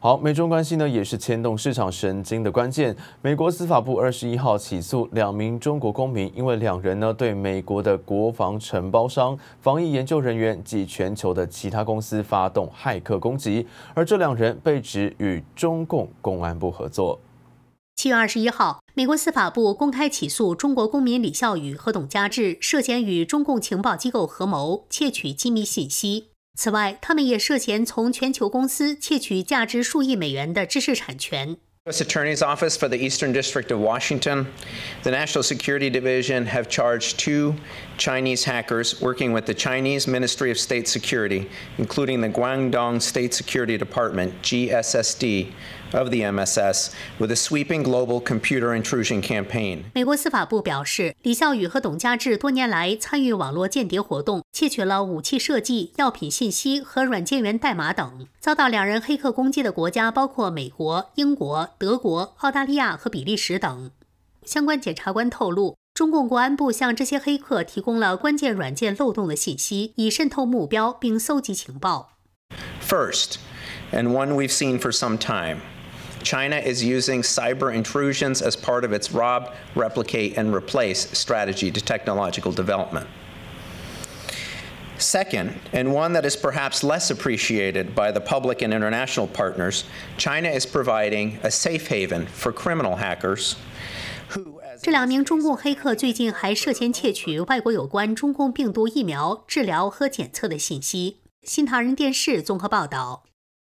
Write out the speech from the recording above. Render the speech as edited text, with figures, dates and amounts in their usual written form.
好，美中关系呢也是牵动市场神经的关键。美国司法部21号起诉2名中国公民，因为2人呢对美国的国防承包商、防疫研究人员及全球的其他公司发动骇客攻击，而这2人被指与中共公安部合作。 7月21号，美国司法部公开起诉中国公民李孝宇和董家志，涉嫌与中共情报机构合谋窃取机密信息。此外，他们也涉嫌从全球公司窃取价值数亿美元的知识产权。 U.S. Attorney's Office for the Eastern District of Washington, the National Security Division have charged 2 Chinese hackers working with the Chinese Ministry of State Security, including the Guangdong State Security Department, GSSD, of the MSS, with a sweeping global computer intrusion campaign. 美国司法部表示，李孝宇和董家志多年来参与网络间谍活动，窃取了武器设计、药品信息和软件源代码等。遭到2人黑客攻击的国家包括美国、英国、德国、澳大利亚和比利时等。相关检察官透露，中共国安部向这些黑客提供了关键软件漏洞的信息，以渗透目标并搜集情报。 First, and one we've seen for some time, China is using cyber intrusions as part of its rob, replicate, and replace strategy to technological development. Second, and one that is perhaps less appreciated by the public and international partners, China is providing a safe haven for criminal hackers who, 这2名中共黑客最近还涉嫌窃取外国有关中共病毒疫苗治疗和检测的信息。新唐人电视综合报道。